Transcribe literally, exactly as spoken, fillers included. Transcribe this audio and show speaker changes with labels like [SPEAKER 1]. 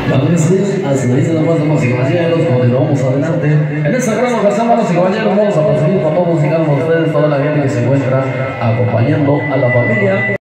[SPEAKER 1] Claro que sí, hasta ahí nada más, damas y caballeros, continuamos adelante. En esta gran ocasión, damas y caballeros, vamos a proseguir con todos, sigamos ustedes, toda la gente que se encuentra acompañando a la familia.